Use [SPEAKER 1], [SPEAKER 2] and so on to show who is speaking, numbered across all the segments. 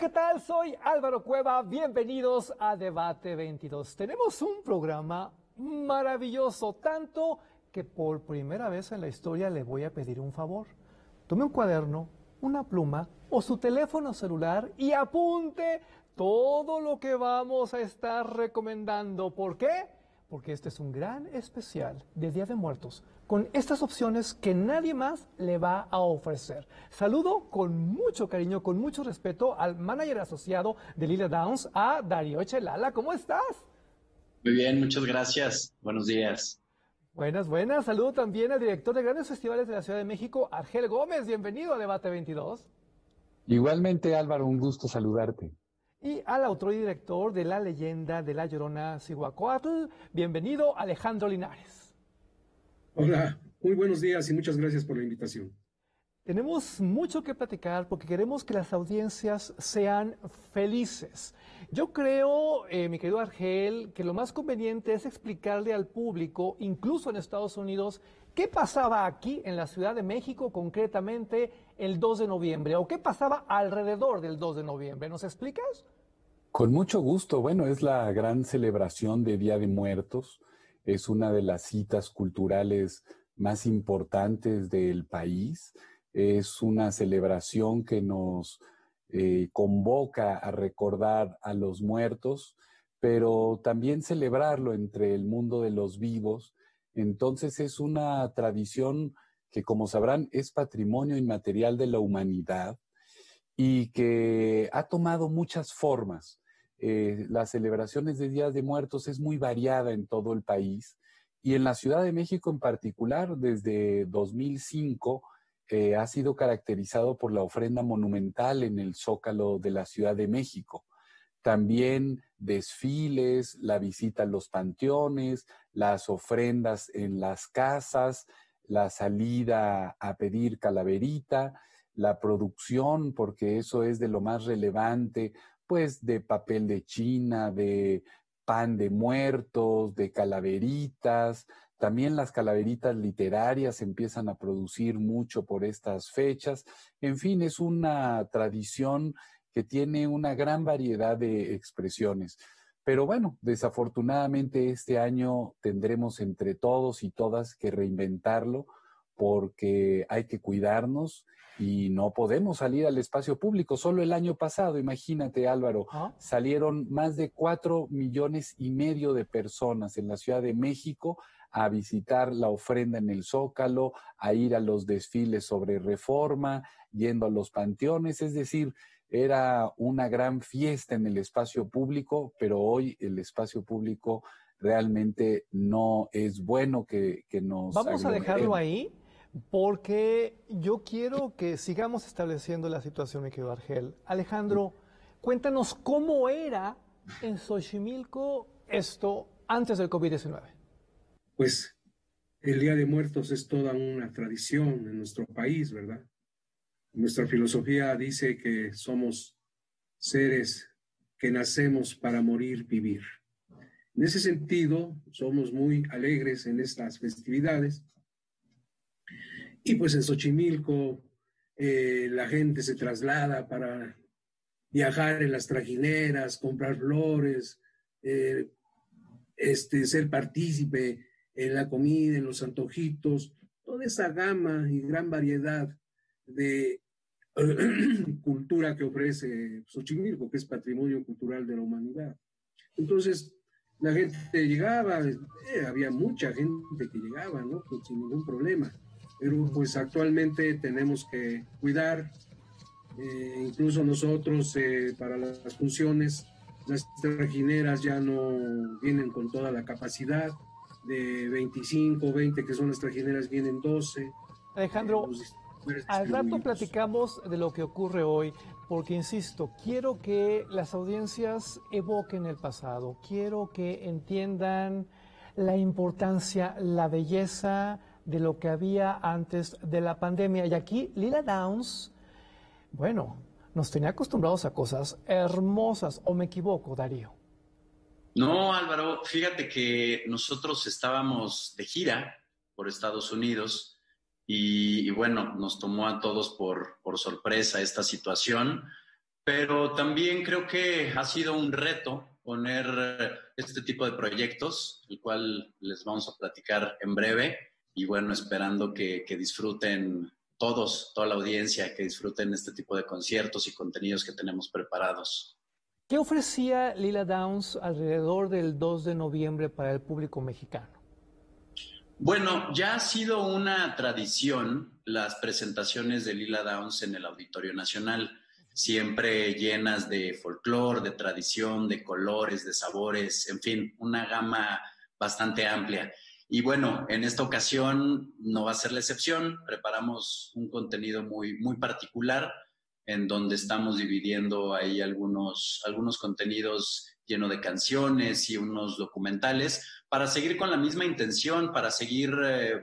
[SPEAKER 1] ¿qué tal? Soy Álvaro Cueva. Bienvenidos a Debate 22. Tenemos un programa maravilloso, tanto que por primera vez en la historia le voy a pedir un favor. Tome un cuaderno, una pluma o su teléfono celular y apunte todo lo que vamos a estar recomendando. ¿Por qué? Porque este es un gran especial de Día de Muertos, con estas opciones que nadie más le va a ofrecer. Saludo con mucho cariño, con mucho respeto al manager asociado de Lila Downs, a Darío Chelala. ¿Cómo estás?
[SPEAKER 2] Muy bien, muchas gracias. Buenos días.
[SPEAKER 1] Buenas, buenas. Saludo también al director de grandes festivales de la Ciudad de México, Argel Gómez. Bienvenido a Debate 22.
[SPEAKER 3] Igualmente, Álvaro, un gusto saludarte.
[SPEAKER 1] Y al autor y director de La Leyenda de La Llorona Cihuacóatl. Bienvenido, Alejandro Linares.
[SPEAKER 4] Hola, muy buenos días y muchas gracias por la invitación.
[SPEAKER 1] Tenemos mucho que platicar porque queremos que las audiencias sean felices. Yo creo, mi querido Argel, que lo más conveniente es explicarle al público, incluso en Estados Unidos, qué pasaba aquí en la Ciudad de México, concretamente el 2 de noviembre, o qué pasaba alrededor del 2 de noviembre. ¿Nos explicas?
[SPEAKER 3] Con mucho gusto. Bueno, es la gran celebración de Día de Muertos. Es una de las citas culturales más importantes del país. Es una celebración que nos convoca a recordar a los muertos, pero también celebrarlo entre el mundo de los vivos. Entonces es una tradición que, como sabrán, es patrimonio inmaterial de la humanidad y que ha tomado muchas formas. Las celebraciones de Días de Muertos es muy variada en todo el país y en la Ciudad de México en particular, desde 2005, ha sido caracterizado por la ofrenda monumental en el Zócalo de la Ciudad de México. También desfiles, la visita a los panteones, las ofrendas en las casas, la salida a pedir calaverita, la producción, porque eso es de lo más relevante, pues de papel de China, de pan de muertos, de calaveritas. También las calaveritas literarias se empiezan a producir mucho por estas fechas. En fin, es una tradición que tiene una gran variedad de expresiones. Pero bueno, desafortunadamente este año tendremos entre todos y todas que reinventarlo porque hay que cuidarnos y no podemos salir al espacio público. Solo el año pasado, imagínate, Álvaro, salieron más de 4,5 millones de personas en la Ciudad de México a visitar la ofrenda en el Zócalo, a ir a los desfiles sobre Reforma, yendo a los panteones, es decir, era una gran fiesta en el espacio público, pero hoy el espacio público realmente no es bueno que nos
[SPEAKER 1] Vamos a dejarlo
[SPEAKER 3] aglomeremos.
[SPEAKER 1] ahí porque yo quiero que sigamos estableciendo la situación, mi querido Argel. Alejandro, cuéntanos cómo era en Xochimilco esto antes del COVID-19.
[SPEAKER 4] Pues el Día de Muertos es toda una tradición en nuestro país, ¿verdad? Nuestra filosofía dice que somos seres que nacemos para morir, vivir. En ese sentido, somos muy alegres en estas festividades. Y pues en Xochimilco la gente se traslada para viajar en las trajineras, comprar flores, eh, ser partícipe en la comida, en los antojitos, toda esa gama y gran variedad de cultura que ofrece Xochimilco, que es patrimonio cultural de la humanidad. Entonces, la gente llegaba, había mucha gente que llegaba, ¿no? Pues, sin ningún problema. Pero pues actualmente tenemos que cuidar, incluso nosotros para las funciones, las trajineras ya no vienen con toda la capacidad de 25, 20 que son las trajineras, vienen 12.
[SPEAKER 1] Alejandro, al rato
[SPEAKER 4] distribuidos.
[SPEAKER 1] platicamos de lo que ocurre hoy, porque insisto, quiero que las audiencias evoquen el pasado, quiero que entiendan la importancia, la belleza de lo que había antes de la pandemia. Y aquí Lila Downs, bueno, nos tenía acostumbrados a cosas hermosas, ¿o me equivoco, Darío?
[SPEAKER 2] No, Álvaro, fíjate que nosotros estábamos de gira por Estados Unidos y bueno, nos tomó a todos por sorpresa esta situación, pero también creo que ha sido un reto poner este tipo de proyectos, el cual les vamos a platicar en breve, y bueno, esperando que disfruten todos, toda la audiencia, que disfruten este tipo de conciertos y contenidos que tenemos preparados.
[SPEAKER 1] ¿Qué ofrecía Lila Downs alrededor del 2 de noviembre para el público mexicano?
[SPEAKER 2] Bueno, ya ha sido una tradición las presentaciones de Lila Downs en el Auditorio Nacional, siempre llenas de folclore, de tradición, de colores, de sabores, en fin, una gama bastante amplia. Y bueno, en esta ocasión no va a ser la excepción, preparamos un contenido muy, muy particular en donde estamos dividiendo ahí algunos contenidos llenos de canciones y unos documentales para seguir con la misma intención, para seguir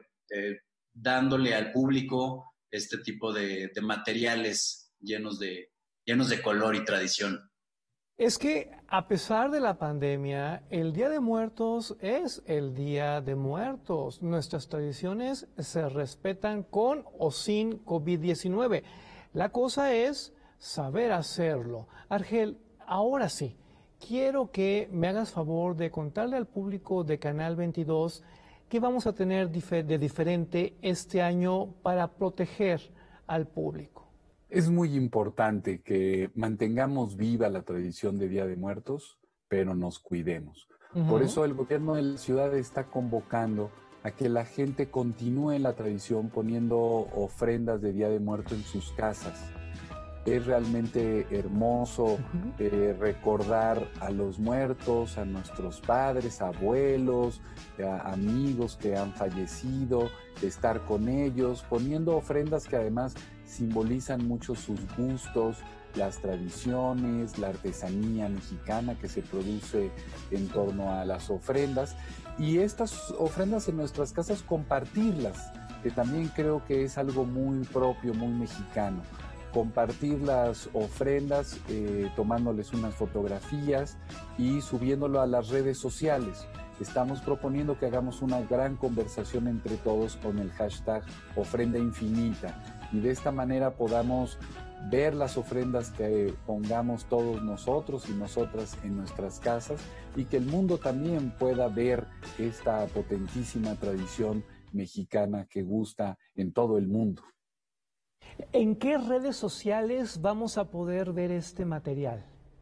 [SPEAKER 2] dándole al público este tipo de materiales llenos de color y tradición.
[SPEAKER 1] Es que a pesar de la pandemia, el Día de Muertos es el Día de Muertos. Nuestras tradiciones se respetan con o sin COVID-19. La cosa es saber hacerlo. Argel, ahora sí, quiero que me hagas favor de contarle al público de Canal 22 qué vamos a tener de diferente este año para proteger al público.
[SPEAKER 3] Es muy importante que mantengamos viva la tradición de Día de Muertos, pero nos cuidemos. Por eso el gobierno de la ciudad está convocando a que la gente continúe la tradición poniendo ofrendas de Día de Muertos en sus casas. Es realmente hermoso recordar a los muertos, a nuestros padres, abuelos, a amigos que han fallecido, estar con ellos, poniendo ofrendas que además simbolizan mucho sus gustos, las tradiciones, la artesanía mexicana que se produce en torno a las ofrendas, y estas ofrendas en nuestras casas compartirlas, que también creo que es algo muy propio, muy mexicano. Compartir las ofrendas, tomándoles unas fotografías y subiéndolo a las redes sociales. Estamos proponiendo que hagamos una gran conversación entre todos con el hashtag Ofrenda Infinita, y de esta manera podamos ver las ofrendas que pongamos todos nosotros y nosotras en nuestras casas, y que el mundo también pueda ver esta potentísima tradición mexicana que gusta en todo el mundo.
[SPEAKER 1] ¿En qué redes sociales vamos a poder ver este material?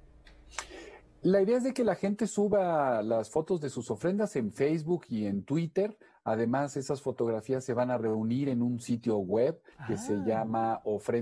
[SPEAKER 3] La idea es de que la gente suba las fotos de sus ofrendas en Facebook y en Twitter. Además, esas fotografías se van a reunir en un sitio web que se llama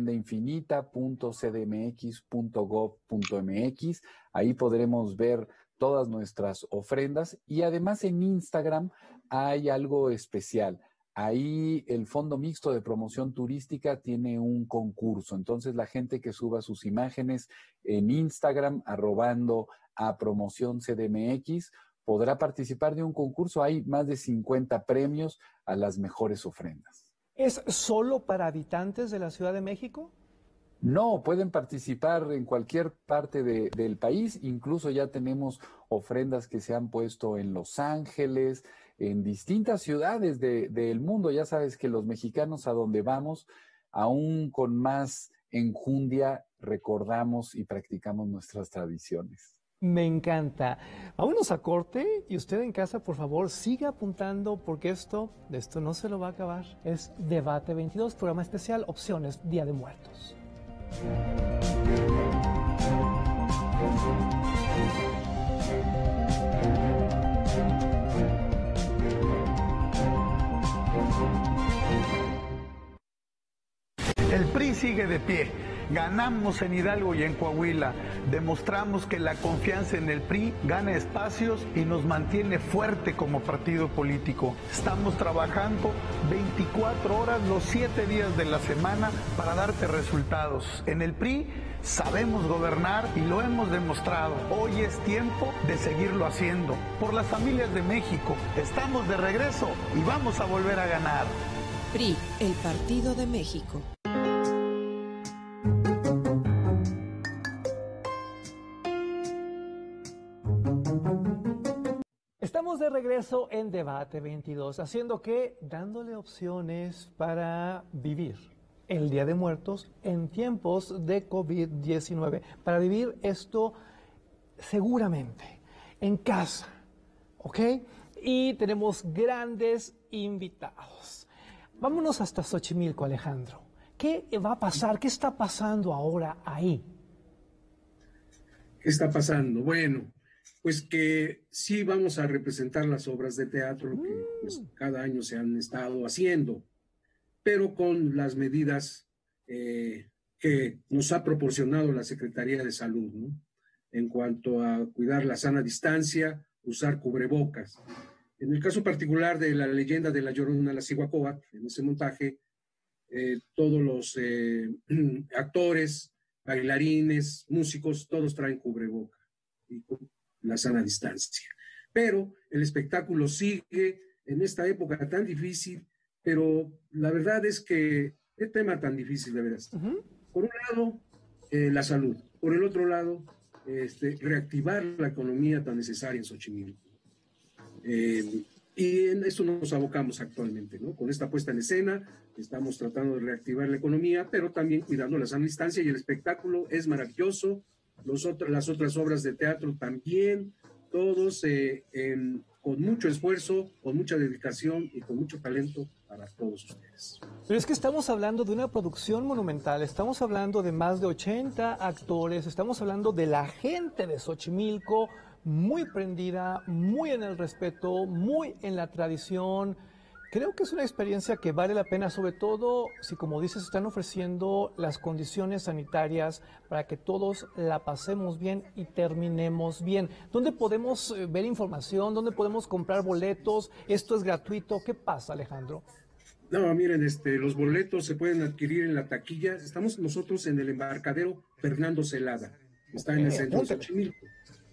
[SPEAKER 3] ofrendainfinita.cdmx.gov.mx. Ahí podremos ver todas nuestras ofrendas, y además en Instagram hay algo especial. Ahí el Fondo Mixto de Promoción Turística tiene un concurso. Entonces la gente que suba sus imágenes en Instagram arrobando a Promoción CDMX podrá participar de un concurso. Hay más de 50 premios a las mejores ofrendas.
[SPEAKER 1] ¿Es solo para habitantes de la Ciudad de México?
[SPEAKER 3] No, pueden participar en cualquier parte del país. Incluso ya tenemos ofrendas que se han puesto en Los Ángeles, en distintas ciudades del mundo. Ya sabes que los mexicanos, a donde vamos, aún con más enjundia, recordamos y practicamos nuestras tradiciones.
[SPEAKER 1] Me encanta. Vámonos a corte, y usted en casa, por favor, siga apuntando, porque esto no se lo va a acabar. Es Debate 22, programa especial, Opciones, Día de Muertos.
[SPEAKER 5] El PRI sigue de pie. Ganamos en Hidalgo y en Coahuila. Demostramos que la confianza en el PRI gana espacios y nos mantiene fuerte como partido político. Estamos trabajando 24 horas los 7 días de la semana para darte resultados. En el PRI sabemos gobernar y lo hemos demostrado. Hoy es tiempo de seguirlo haciendo. Por las familias de México, estamos de regreso y vamos a volver a ganar.
[SPEAKER 6] PRI, el Partido de México.
[SPEAKER 1] Estamos de regreso en Debate 22, haciendo que dándole opciones para vivir, el Día de Muertos en tiempos de COVID-19, para vivir esto seguramente en casa, ¿ok? Y tenemos grandes invitados. Vámonos hasta Xochimilco, Alejandro. ¿Qué va a pasar? ¿Qué está pasando ahora ahí?
[SPEAKER 4] ¿Qué está pasando? Bueno, pues que sí vamos a representar las obras de teatro que pues, cada año se han estado haciendo, pero con las medidas que nos ha proporcionado la Secretaría de Salud, ¿no? En cuanto a cuidar la sana distancia, usar cubrebocas. En el caso particular de la leyenda de La Llorona, la Cihuacóatl, en ese montaje, todos los actores, bailarines, músicos, todos traen cubreboca y con la sana distancia. Pero el espectáculo sigue en esta época tan difícil, pero la verdad es que qué tema tan difícil de veras. Por un lado, la salud. Por el otro lado, reactivar la economía tan necesaria en Xochimilco. Y en eso nos abocamos actualmente, ¿no? Con esta puesta en escena, estamos tratando de reactivar la economía, pero también cuidando la sana distancia, y el espectáculo es maravilloso. Las otras obras de teatro también, todos con mucho esfuerzo, con mucha dedicación y con mucho talento para todos ustedes.
[SPEAKER 1] Pero es que estamos hablando de una producción monumental, estamos hablando de más de 80 actores, estamos hablando de la gente de Xochimilco, muy prendida, muy en el respeto, muy en la tradición. Creo que es una experiencia que vale la pena, sobre todo si, como dices, están ofreciendo las condiciones sanitarias para que todos la pasemos bien y terminemos bien. ¿Dónde podemos ver información? ¿Dónde podemos comprar boletos? ¿Esto es gratuito? ¿Qué pasa, Alejandro?
[SPEAKER 4] No, miren, los boletos se pueden adquirir en la taquilla. Estamos nosotros en el embarcadero Fernando Celada, está en el centro de Xochimilco.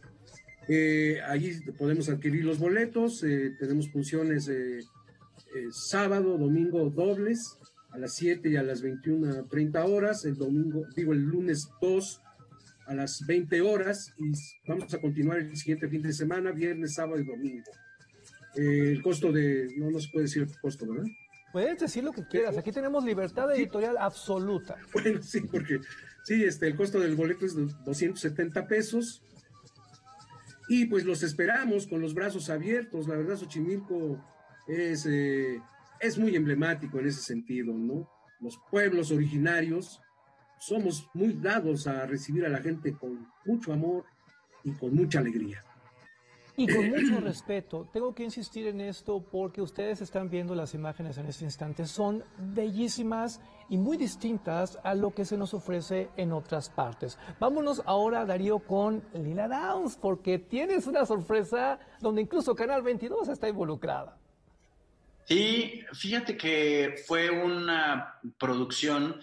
[SPEAKER 4] Allí podemos adquirir los boletos. Tenemos funciones sábado, domingo dobles a las 7 y a las 21:30 horas, el lunes 2 a las 20 horas, y vamos a continuar el siguiente fin de semana, viernes, sábado y domingo. El costo no se puede decir el costo, ¿verdad?
[SPEAKER 1] Puedes decir lo que quieras, aquí tenemos libertad editorial absoluta.
[SPEAKER 4] Bueno, sí, porque sí, el costo del boleto es de 270 pesos, y pues los esperamos con los brazos abiertos. La verdad, Xochimilco es muy emblemático en ese sentido, ¿no? Los pueblos originarios somos muy dados a recibir a la gente con mucho amor y con mucha alegría.
[SPEAKER 1] Y con mucho respeto. Tengo que insistir en esto porque ustedes están viendo las imágenes en este instante. Son bellísimas y muy distintas a lo que se nos ofrece en otras partes. Vámonos ahora, Darío, con Lila Downs, porque tienes una sorpresa donde incluso Canal 22 está involucrada.
[SPEAKER 2] Sí, fíjate que fue una producción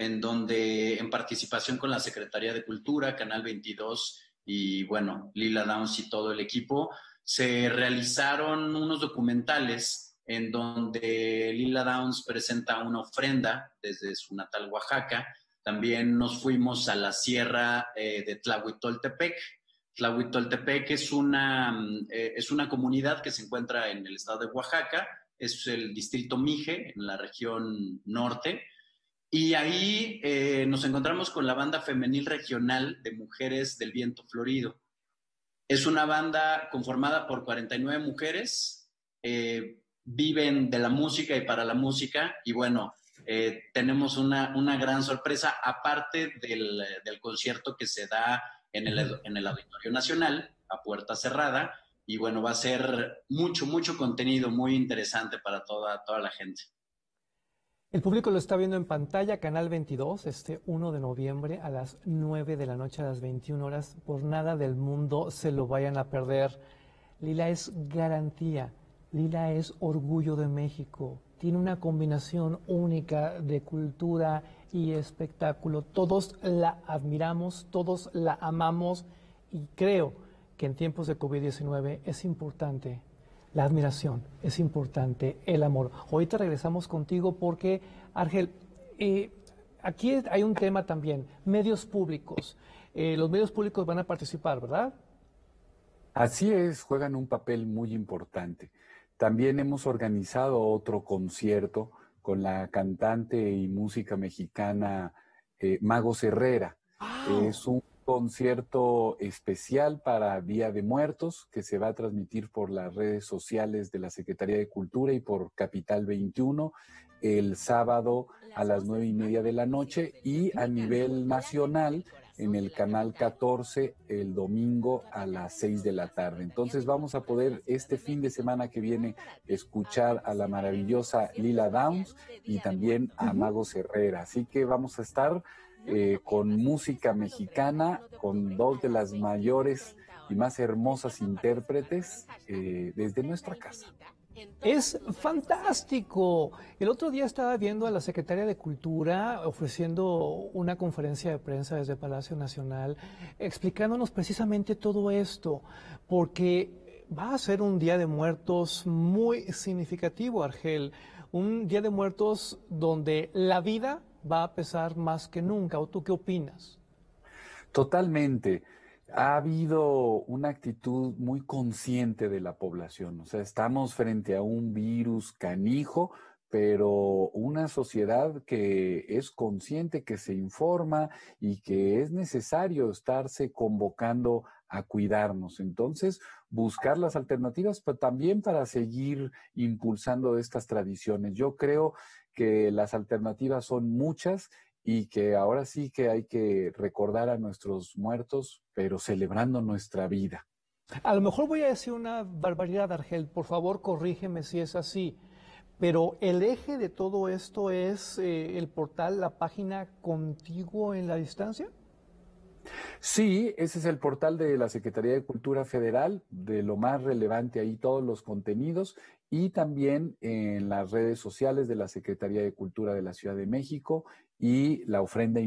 [SPEAKER 2] en participación con la Secretaría de Cultura, Canal 22 y, bueno, Lila Downs y todo el equipo, se realizaron unos documentales en donde Lila Downs presenta una ofrenda desde su natal Oaxaca. También nos fuimos a la sierra de Tlahuitoltepec. Tlahuitoltepec es una comunidad que se encuentra en el estado de Oaxaca. Es el distrito Mije, en la región norte, y ahí nos encontramos con la banda femenil regional de Mujeres del Viento Florido. Es una banda conformada por 49 mujeres, viven de la música y para la música, y bueno, tenemos una gran sorpresa, aparte del concierto que se da en el Auditorio Nacional, a puerta cerrada. Y bueno, va a ser mucho contenido muy interesante para toda la gente.
[SPEAKER 1] El público lo está viendo en pantalla, Canal 22, 1 de noviembre a las 9 de la noche, a las 21 horas. Por nada del mundo se lo vayan a perder. Lila es garantía, Lila es orgullo de México. Tiene una combinación única de cultura y espectáculo. Todos la admiramos, todos la amamos, y creo que en tiempos de COVID-19 es importante la admiración, es importante el amor. Ahorita regresamos contigo porque, Argel, aquí hay un tema también, medios públicos. Los medios públicos van a participar, ¿verdad?
[SPEAKER 3] Así es, juegan un papel muy importante. También hemos organizado otro concierto con la cantante y música mexicana Magos Herrera.
[SPEAKER 1] ¡Wow!
[SPEAKER 3] Es un concierto especial para Día de Muertos que se va a transmitir por las redes sociales de la Secretaría de Cultura y por Capital 21 el sábado a las 9:30 de la noche y a nivel nacional en el canal 14 el domingo a las 6 de la tarde. Entonces vamos a poder este fin de semana que viene escuchar a la maravillosa Lila Downs y también a Magos Herrera. Así que vamos a estar con música mexicana, con dos de las mayores y más hermosas intérpretes desde nuestra casa.
[SPEAKER 1] Es fantástico. El otro día estaba viendo a la Secretaría de Cultura ofreciendo una conferencia de prensa desde Palacio Nacional, explicándonos precisamente todo esto, porque va a ser un Día de Muertos muy significativo, Argel. Un Día de Muertos donde la vida va a pesar más que nunca. ¿O tú qué opinas?
[SPEAKER 3] Totalmente. Ha habido una actitud muy consciente de la población. O sea, estamos frente a un virus canijo, pero una sociedad que es consciente, que se informa y que es necesario estarse convocando a cuidarnos. Entonces, buscar las alternativas, pero también para seguir impulsando estas tradiciones. Yo creo que las alternativas son muchas y que ahora sí que hay que recordar a nuestros muertos, pero celebrando nuestra vida.
[SPEAKER 1] A lo mejor voy a decir una barbaridad, Argel, por favor corrígeme si es así, pero el eje de todo esto es el portal, la página Contigo en la Distancia.
[SPEAKER 3] Sí, ese es el portal de la Secretaría de Cultura Federal, de lo más relevante ahí, todos los contenidos, y también en las redes sociales de la Secretaría de Cultura de la Ciudad de México y la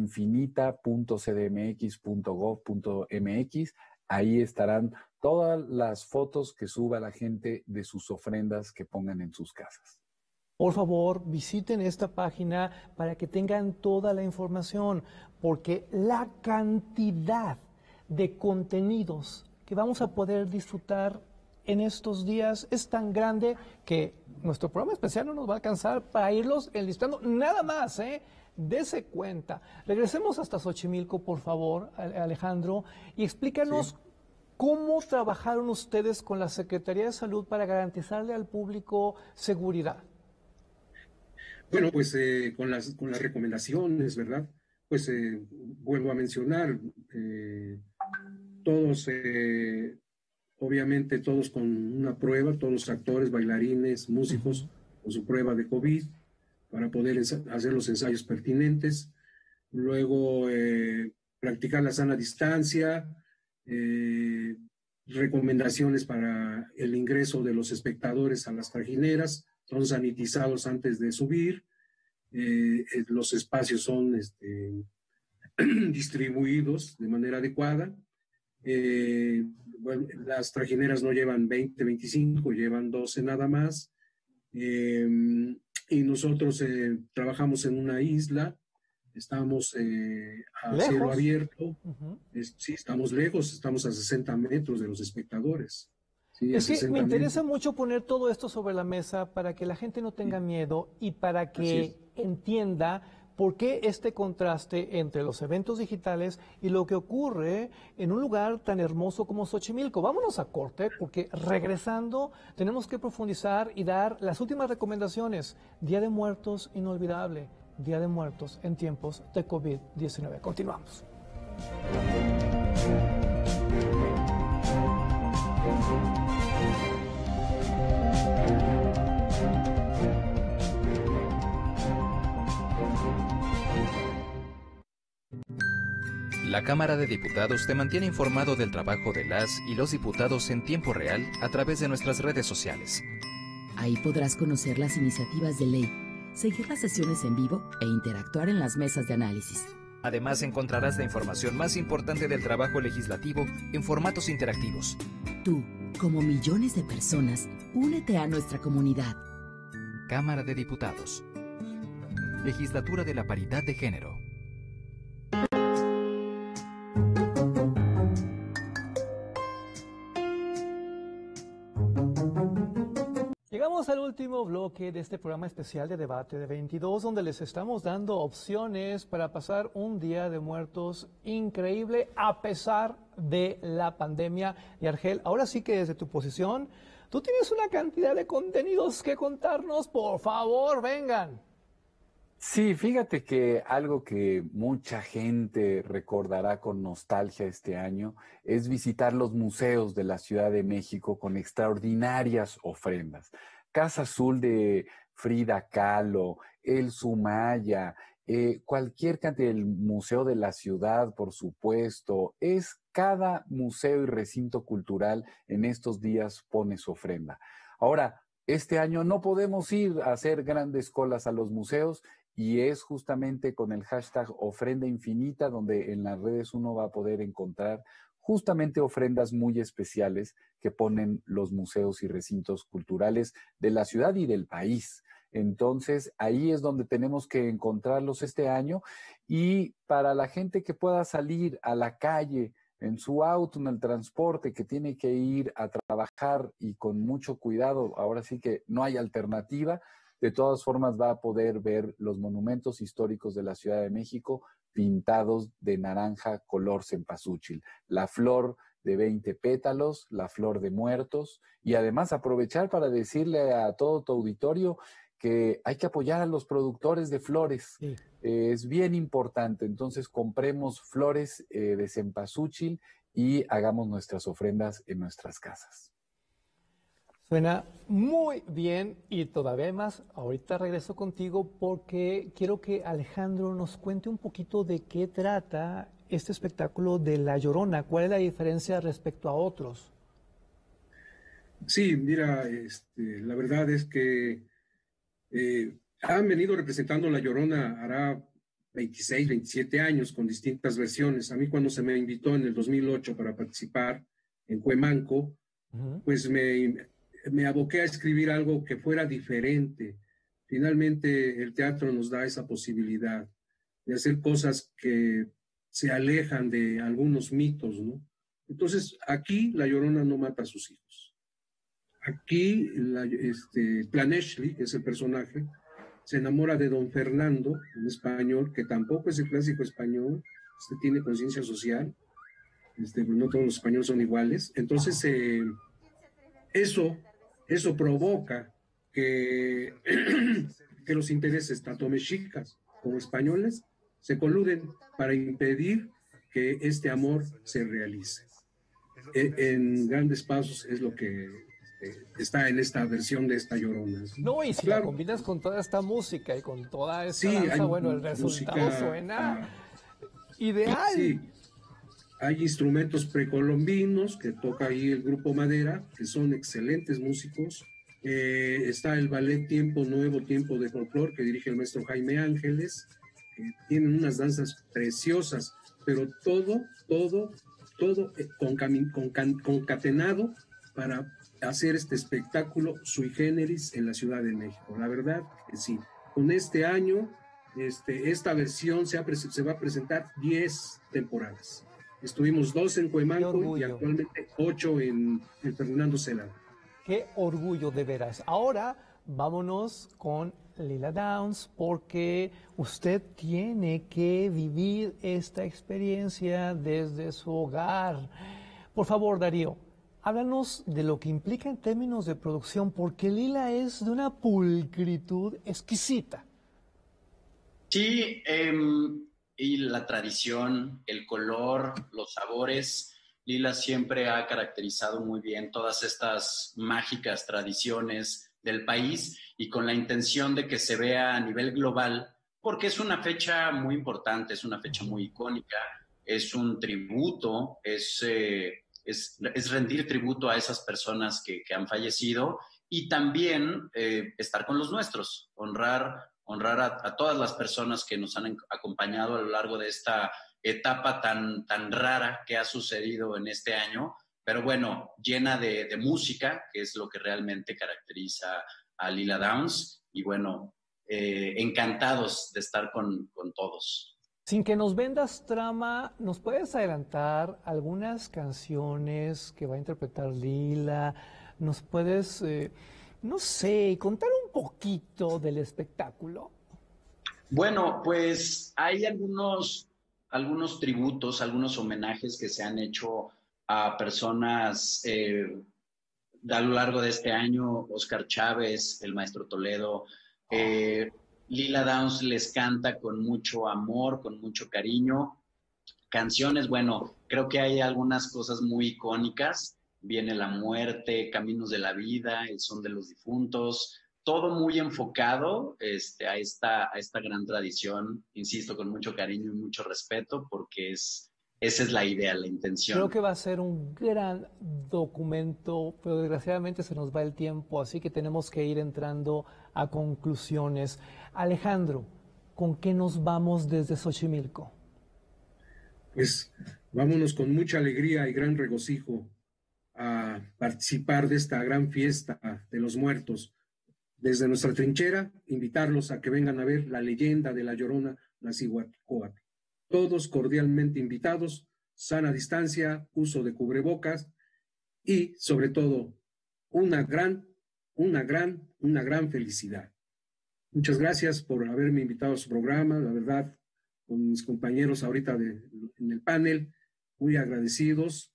[SPEAKER 3] ofrendainfinita.cdmx.gov.mx. Ahí estarán todas las fotos que suba la gente de sus ofrendas que pongan en sus casas.
[SPEAKER 1] Por favor, visiten esta página para que tengan toda la información, porque la cantidad de contenidos que vamos a poder disfrutar en estos días es tan grande que nuestro programa especial no nos va a alcanzar para irlos enlistando nada más, Dese cuenta. Regresemos hasta Xochimilco, por favor, Alejandro, y explícanos cómo trabajaron ustedes con la Secretaría de Salud para garantizarle al público seguridad.
[SPEAKER 4] Bueno, pues con las recomendaciones, ¿verdad? Pues vuelvo a mencionar, todos, obviamente todos con una prueba, todos los actores, bailarines, músicos, con su prueba de COVID para poder hacer los ensayos pertinentes. Luego, practicar la sana distancia, recomendaciones para el ingreso de los espectadores a las trajineras, son sanitizados antes de subir, los espacios son distribuidos de manera adecuada. Bueno, las trajineras no llevan 20, 25, llevan 12 nada más. Y nosotros trabajamos en una isla, estamos a cielo abierto. Sí, estamos lejos, estamos a 60 metros de los espectadores. Sí,
[SPEAKER 1] es que me interesa mucho poner todo esto sobre la mesa para que la gente no tenga miedo y para que entienda por qué este contraste entre los eventos digitales y lo que ocurre en un lugar tan hermoso como Xochimilco. Vámonos a corte porque regresando tenemos que profundizar y dar las últimas recomendaciones. Día de Muertos inolvidable, Día de Muertos en tiempos de COVID-19. Continuamos.
[SPEAKER 7] La Cámara de Diputados te mantiene informado del trabajo de las y los diputados en tiempo real a través de nuestras redes sociales.
[SPEAKER 8] Ahí podrás conocer las iniciativas de ley, seguir las sesiones en vivo e interactuar en las mesas de análisis.
[SPEAKER 7] Además encontrarás la información más importante del trabajo legislativo en formatos interactivos.
[SPEAKER 8] Tú, como millones de personas, únete a nuestra comunidad.
[SPEAKER 7] Cámara de Diputados. Legislatura de la Paridad de Género.
[SPEAKER 1] Llegamos al último bloque de este programa especial de Debate de 22, donde les estamos dando opciones para pasar un Día de Muertos increíble a pesar de la pandemia. Y Argel, ahora sí que desde tu posición, tú tienes una cantidad de contenidos que contarnos. Por favor, vengan.
[SPEAKER 3] Sí, fíjate que algo que mucha gente recordará con nostalgia este año es visitar los museos de la Ciudad de México con extraordinarias ofrendas. Casa Azul de Frida Kahlo, el Sumaya, cualquier cantidad, el Museo de la Ciudad, por supuesto, cada museo y recinto cultural en estos días pone su ofrenda. Ahora, este año no podemos ir a hacer grandes colas a los museos y es justamente con el hashtag Ofrenda Infinita donde en las redes uno va a poder encontrar justamente ofrendas muy especiales que ponen los museos y recintos culturales de la ciudad y del país. Entonces, ahí es donde tenemos que encontrarlos este año y para la gente que pueda salir a la calle en su auto, en el transporte, que tiene que ir a trabajar y con mucho cuidado, ahora sí que no hay alternativa, de todas formas va a poder ver los monumentos históricos de la Ciudad de México pintados de naranja color cempasúchil, la flor de 20 pétalos, la flor de muertos, y además aprovechar para decirle a todo tu auditorio que hay que apoyar a los productores de flores. Sí. Es bien importante, entonces compremos flores de cempasúchil y hagamos nuestras ofrendas en nuestras casas.
[SPEAKER 1] Suena muy bien y todavía más. Ahorita regreso contigo porque quiero que Alejandro nos cuente un poquito de qué trata este espectáculo de La Llorona. ¿Cuál es la diferencia respecto a otros?
[SPEAKER 4] Sí, mira, la verdad es que han venido representando La Llorona hará 26, 27 años con distintas versiones. A mí cuando se me invitó en el 2008 para participar en Cuemanco, pues me aboqué a escribir algo que fuera diferente. Finalmente, el teatro nos da esa posibilidad de hacer cosas que se alejan de algunos mitos, ¿no? Entonces, aquí La Llorona no mata a sus hijos. Aquí, Planechli, que es el personaje, se enamora de Don Fernando, un español, que tampoco es el clásico español, tiene conciencia social, no todos los españoles son iguales. Entonces, eso provoca que los intereses, tanto mexicas como españoles, se coluden para impedir que este amor se realice. En grandes pasos es lo que está en esta versión de esta Llorona.
[SPEAKER 1] No, y si la combinas con toda esta música y con toda esta danza, bueno, el resultado suena ideal.
[SPEAKER 4] Sí. Hay instrumentos precolombinos que toca ahí el Grupo Madera, que son excelentes músicos. Está el ballet Tiempo Nuevo, Tiempo de Folclor, que dirige el maestro Jaime Ángeles. Tienen unas danzas preciosas, pero todo concatenado para hacer este espectáculo sui generis en la Ciudad de México. La verdad que sí. Con este año, esta versión se va a presentar 10 temporadas. Estuvimos 2 en Cuemanco y actualmente 8 en Ferdinando Celada.
[SPEAKER 1] Qué orgullo, de veras. Ahora vámonos con Lila Downs, porque usted tiene que vivir esta experiencia desde su hogar. Por favor, Darío, háblanos de lo que implica en términos de producción, porque Lila es de una pulcritud exquisita.
[SPEAKER 2] Sí, y la tradición, el color, los sabores. Lila siempre ha caracterizado muy bien todas estas mágicas tradiciones del país y con la intención de que se vea a nivel global, porque es una fecha muy importante, es una fecha muy icónica, es un tributo, es rendir tributo a esas personas que han fallecido y también estar con los nuestros, honrar a todas las personas que nos han acompañado a lo largo de esta etapa tan rara que ha sucedido en este año, pero bueno, llena de música, que es lo que realmente caracteriza a Lila Downs, y bueno, encantados de estar con todos.
[SPEAKER 1] Sin que nos vendas trama, ¿nos puedes adelantar algunas canciones que va a interpretar Lila? ¿Nos puedes no sé, contar un poquito del espectáculo.
[SPEAKER 2] Bueno, pues hay algunos tributos, algunos homenajes que se han hecho a personas a lo largo de este año. Oscar Chávez, el Maestro Toledo, Lila Downs les canta con mucho amor, con mucho cariño. Canciones, bueno, creo que hay algunas cosas muy icónicas. Viene la muerte, Caminos de la vida, El son de los difuntos, todo muy enfocado a esta gran tradición, insisto, con mucho cariño y mucho respeto, porque esa es la idea, la intención.
[SPEAKER 1] Creo que va a ser un gran documento, pero desgraciadamente se nos va el tiempo, así que tenemos que ir entrando a conclusiones. Alejandro, ¿con qué nos vamos desde Xochimilco?
[SPEAKER 4] Pues vámonos con mucha alegría y gran regocijo a participar de esta gran fiesta de los muertos. Desde nuestra trinchera, invitarlos a que vengan a ver la leyenda de La Llorona Nacihuatcoatl. Todos cordialmente invitados, sana distancia, uso de cubrebocas y, sobre todo, una gran felicidad. Muchas gracias por haberme invitado a su programa, la verdad, con mis compañeros ahorita en el panel, muy agradecidos,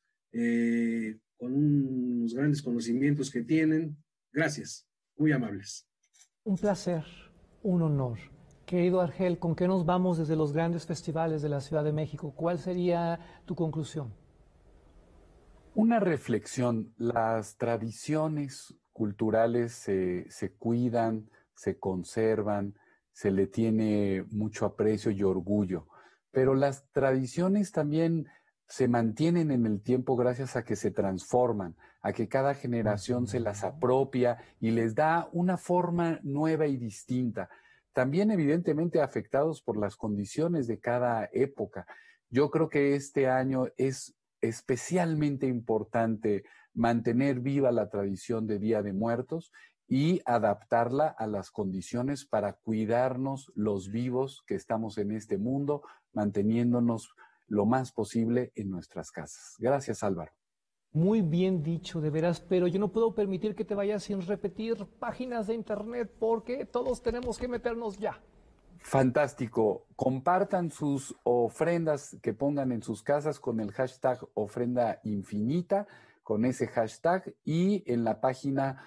[SPEAKER 4] con unos grandes conocimientos que tienen. Gracias, muy amables.
[SPEAKER 1] Un placer, un honor. Querido Argel, ¿con qué nos vamos desde los grandes festivales de la Ciudad de México? ¿Cuál sería tu conclusión?
[SPEAKER 3] Una reflexión. Las tradiciones culturales se cuidan, se conservan, se le tiene mucho aprecio y orgullo, pero las tradiciones también se mantienen en el tiempo gracias a que se transforman, a que cada generación se las apropia y les da una forma nueva y distinta. También evidentemente afectados por las condiciones de cada época. Yo creo que este año es especialmente importante mantener viva la tradición de Día de Muertos y adaptarla a las condiciones para cuidarnos los vivos que estamos en este mundo, manteniéndonos lo más posible en nuestras casas. Gracias, Álvaro.
[SPEAKER 1] Muy bien dicho, de veras, pero yo no puedo permitir que te vayas sin repetir páginas de internet porque todos tenemos que meternos ya.
[SPEAKER 3] Fantástico. Compartan sus ofrendas que pongan en sus casas con el hashtag ofrenda infinita, con ese hashtag, y en la página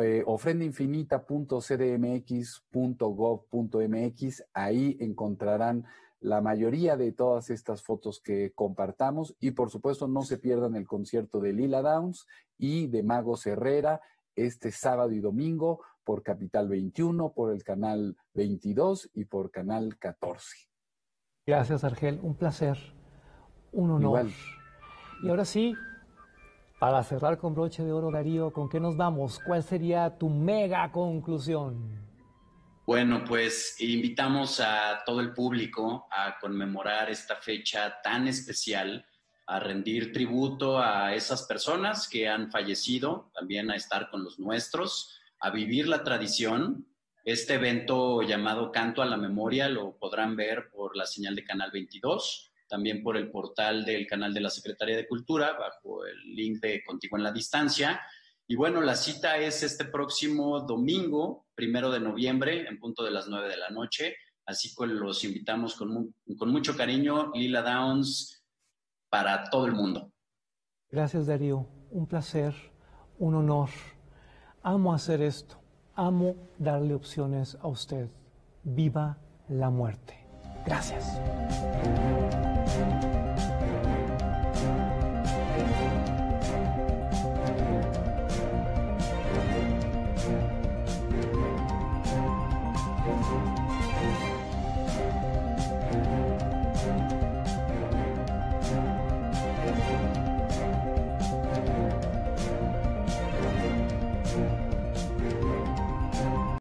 [SPEAKER 3] ofrendainfinita.cdmx.gov.mx, ahí encontrarán la mayoría de todas estas fotos que compartamos y por supuesto no se pierdan el concierto de Lila Downs y de Magos Herrera este sábado y domingo por Capital 21, por el canal 22 y por canal 14.
[SPEAKER 1] Gracias, Argel, un placer, un honor.
[SPEAKER 3] Igual.
[SPEAKER 1] Y ahora sí, para cerrar con broche de oro, Darío, ¿con qué nos vamos? ¿Cuál sería tu mega conclusión?
[SPEAKER 2] Bueno, pues invitamos a todo el público a conmemorar esta fecha tan especial, a rendir tributo a esas personas que han fallecido, también a estar con los nuestros, a vivir la tradición. Este evento llamado Canto a la Memoria lo podrán ver por la señal de Canal 22, también por el portal del canal de la Secretaría de Cultura, bajo el link de Contigo en la Distancia. Y bueno, la cita es este próximo domingo, 1 de noviembre, en punto de las 9 de la noche. Así que los invitamos con mucho cariño. Lila Downs para todo el mundo.
[SPEAKER 1] Gracias, Darío. Un placer, un honor. Amo hacer esto. Amo darle opciones a usted. Viva la muerte. Gracias.